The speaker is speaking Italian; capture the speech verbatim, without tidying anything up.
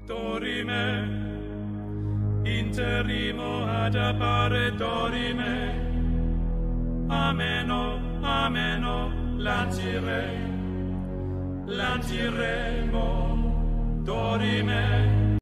Dorime, interimo ad appare dorime, ameno, ameno, lancire, lanciremo, dorime.